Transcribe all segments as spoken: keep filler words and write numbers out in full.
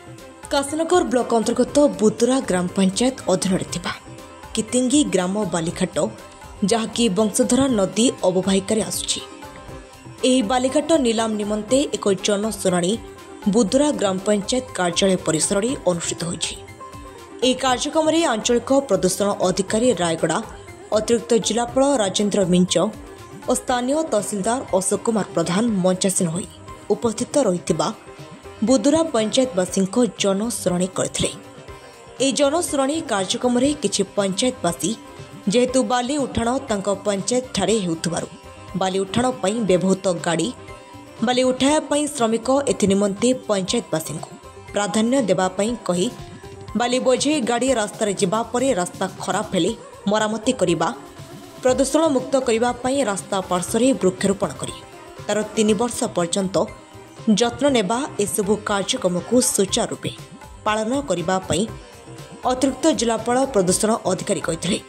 Kashinagar block अंतर्गत बुतुरा ग्राम पंचायत अधीन कितिंगी ग्राम बालिघाट जहाँकि वंशधरा नदी अववाहिकार आसुछि। एही बालिघाट नीलाम निमंते एक जनशुणाणी बुतुरा ग्राम पंचायत कार्यालय परिसर में अनुष्ठित होइछि। एही कार्यक्रम में आंचलिक प्रदूषण अधिकारी रायगड़ा अतिरिक्त जिलापाल राजेन्द्र मिंच और स्थानीय तहसीलदार अशोक कुमार प्रधान मंचासीन होई उपस्थित रहितिबा बुदुरा पंचायतवासी जनशुणाणी करथिले। एही जनशुणाणी कार्यक्रम में किछि पंचायतवासी जेहेतु बाली उठाण तांको पंचायत ठारे हेउथबारु बाली उठाण पई व्यवहृत गाड़ी बाली उठाया पई श्रमिक एथि निमंते पंचायतवासी प्राधान्य देबा पई कही बाली बोझे गाड़ी रास्तार जिबा परे रास्ता खराब हेले मरामती करिबा प्रदूषण मुक्त करिबा पई रास्ता पार्श्वरे वृक्षारोपण करी तार तीन वर्ष पर्यंत जत्न नेबा एसबु कार्यक्रम को सुचारू रूपे पालन करिबा पई अतिरिक्त जिलापाल प्रदूषण अधिकारी कहिथिले।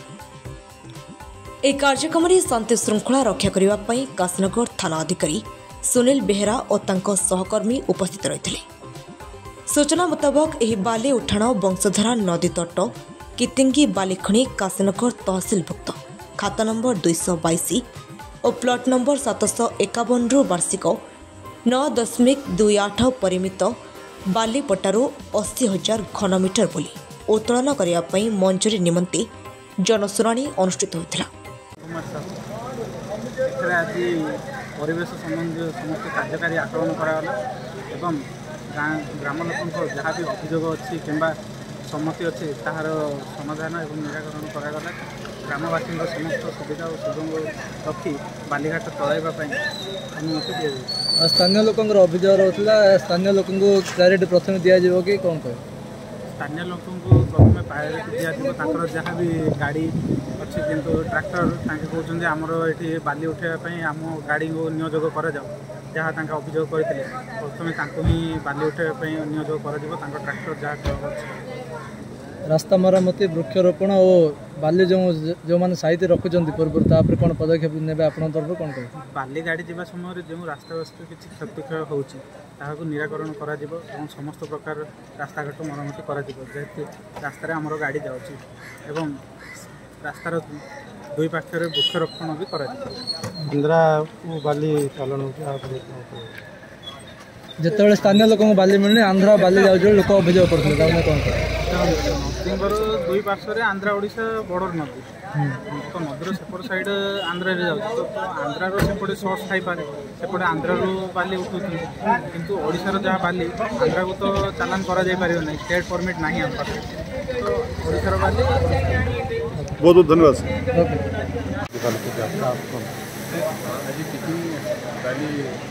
ए कार्यक्रम में शांति श्रृंखला रक्षा करिबा पई काशीनगर थाना अधिकारी सुनील बेहेरा और तांको सहकर्मी उपस्थित रहिथिले। सूचना मुताबक एही बाली उठाण वंशधरा नदी तट कितिंगी बालिखणी काशीनगर तहसिलभुक्त खाता नंबर दुई सौ बैश और प्लॉट नंबर सात सौ एकावन रु वार्षिक नौ दशमिक दुई आठ परिमित बालीपटारू अशी हजार घनमीटर बोली उत्तोलन करने मंजूरी निमंते जनशुणाणी अनुष्ठित होता। परिवेश संबंधी समस्त कार्यकारी आकलन कराला एवं ग्राम लोक जहाँ भी अभियोग अच्छी कि सम्मति अच्छी तार समाधान और निराकरण करागला। ग्रामवासी समस्त सुविधा और सुगम रखी बालीघाट चलवाई अनुमति दी। स्थानीय लोक अभियोग रहा स्थानीय लोक प्रायोरिटी प्रथम दिज्व कि कौन कह स्थानीय लोक प्रथम प्रायोरिटी दिज्व जहाँ भी गाड़ी अच्छी किंतु ट्रैक्टर कहते आमर ये बाली उठाई आम गाड़ी को नियोजक कर जहाँ अभियोग करते प्रथम ही बाली उठाई नियोजक कर ट्रैक्टर जहाँ रास्ता मरामती वृक्षारोपण और बाली जो जो मैंने साहित्य रखुच्च पूर्व तापर कौन पदक्षेप ने आपन तरफ कौन कह बाली गाड़ी जावा समय जो रास्ताघाट किसी क्षतिक्षय होची ताहाको निराकरण करा जिवो एवं समस्त प्रकार रास्ताघाट मरामती करा जिवो जेहेतु रास्तार आमर गाड़ी जाउची एवं रास्तार दुई पार्श्व वृक्षारोपण भी करा जिवो। इंदिरा बाली चालन जिते स्थानीय लोक बाली मिलने आंध्रा बाली जाऊँ लोक अभियोग करते कौन नदीर दुई पार्श्व आंध्रा ओडिशा बॉर्डर नदी तो नदीर सेपट साइड आंध्रा जाऊँ तो आंध्रार सेपटे सोर्स थाईपे सेपटे आंध्रार बाली उठू किंतु ओडिशार जहाँ बाली आंध्रा को तो चालान करा जाई परियो नहीं स्टेट परमिट नहीं आम पाखे तो ओडिशार बाली। बहुत बहुत धन्यवाद। आज किसी बाली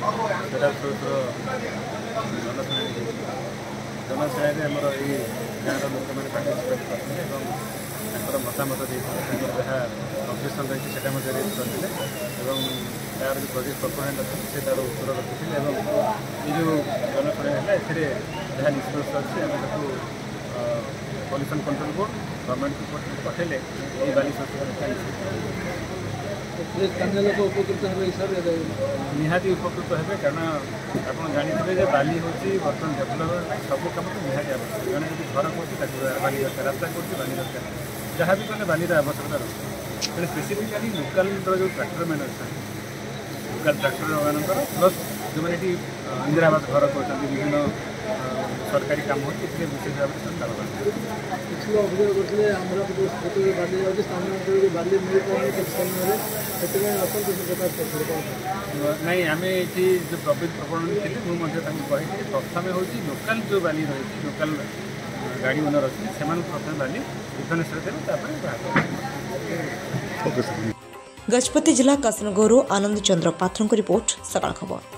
जनशुणाणी आमर ये गाँव लोक मैंने पार्टिसिपेट करते मतामत देते जहाँ ऑब्जेक्शन रही है करते तार जो प्रोजेक्ट प्रपोनेंट अच्छे से तार उत्तर रखी ये जो जनशुणाणी है जहाँ निष्कर्ष अच्छे आम पॉल्यूशन कंट्रोल बोर्ड गवर्नमेंट को पठेले ये बाली स्थानीय लोक उपकृत हिसाब से निहाती उपकृत है कारण आप जानते बाली हूँ बर्तमान डेभलप सब कम तो निहाती आवश्यक जड़े जो घर कर बाली दरकार रास्ता कर बाली दरकार जहाँ भी कले बाली आवश्यकता रही तेज स्पेसीफिकाली लोकाल जो ट्रैक्टर मैंने अच्छा लोकाल ट्रैक्टर मानकर प्लस जो मैंने इंदिरा आवास घर कर विभिन्न सरकारी काम हो विशेष भाव में लाभवान किसी अभियोग करते बाली जाऊँगी स्थानीय बाली मिल पाए नहीं आम ये जो प्रवृत्ति प्रकरण थी मुझे कही प्रथम हूँ लोकाल जो बाली रही लोकाल गाड़ी ओनर अच्छी से प्रथम बाली भुवनेश्वर देवे। गजपति जिला काशीनगर आनंद चंद्र पात्र रिपोर्ट सकाळ खबर।